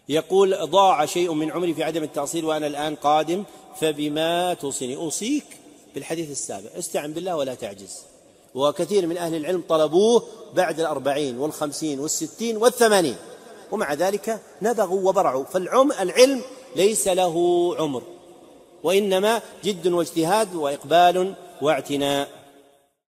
يقول ضاع شيء من عمري في عدم التأصيل وأنا الآن قادم، فبما توصيني؟ أوصيك بالحديث السابق: استعن بالله ولا تعجز. وكثير من أهل العلم طلبوه بعد 40 و50 و60 و80، ومع ذلك نبغوا وبرعوا. فالعلم ليس له عمر، وإنما جد واجتهاد وإقبال واعتناء.